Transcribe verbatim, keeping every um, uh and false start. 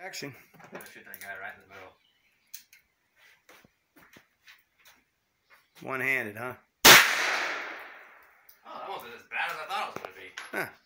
Action. I'm gonna shoot that guy right in the middle. One-handed, huh? Oh, that wasn't as bad as I thought it was gonna be. Huh.